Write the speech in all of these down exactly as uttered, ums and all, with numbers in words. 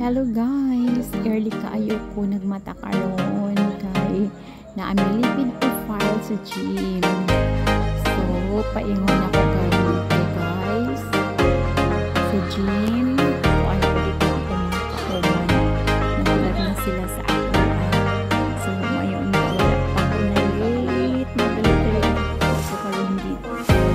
Hello guys, early kaayo ko nagmata karon kay naami lipid profile sa gym. So paingon ako karon guys sa gym. So ano pa dito ako mga kauban. Nagulat na sila sa ako. So mayon na wala pa ako na late. Magalit ako so karon dito.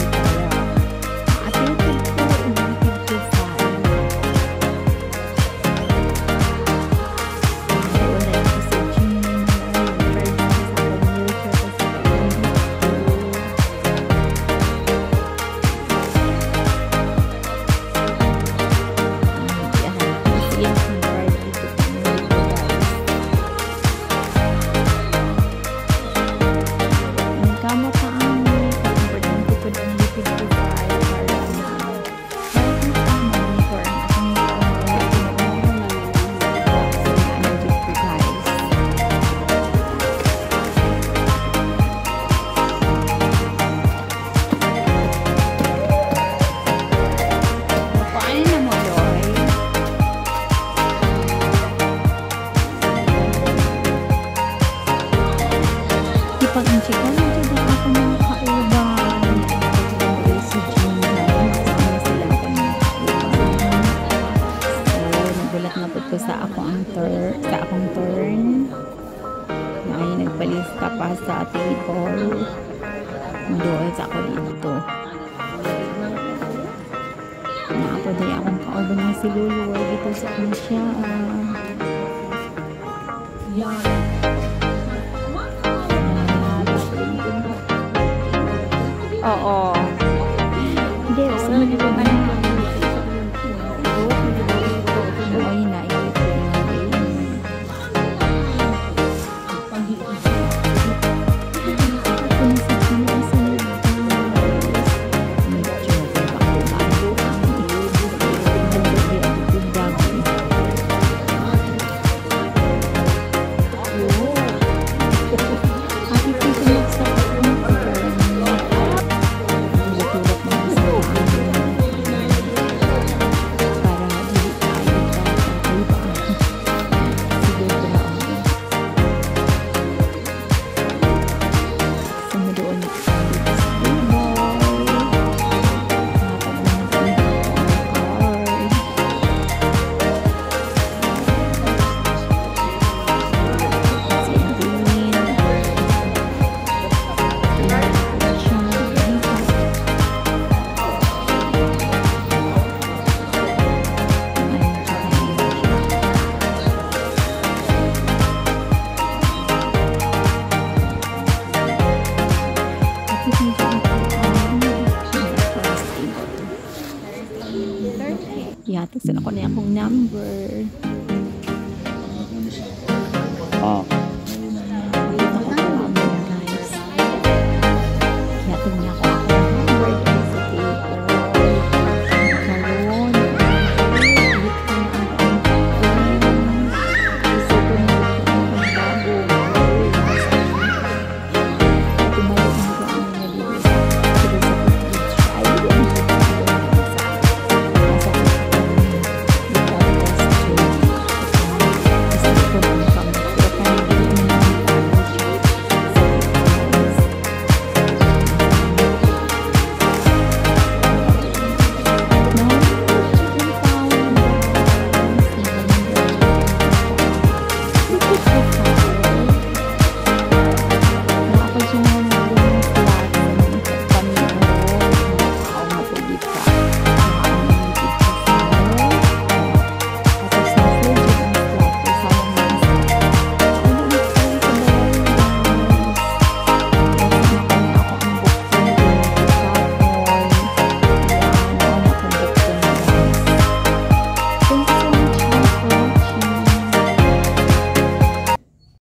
Pag-inchik ko na dito ako mga kauban. Si June na kasama sila ako mga kauban. So, nagulat na po ko sa ako ang turn, sa akong turn. Ay, nagpalista pa sa table. Doon sa ako dito. Naapo din akong kauban na si Lulu. Dito sa kanya siya. Yan. Oo. Hindi, sunod ko ba na? Ay, nailit ko din ang game. Ako na sa sinasunod guys. Medyo bago-bago ang nagdagi ang tindagi. Oo. Aki sisunod sa Yatas na ako na akong number. Oh.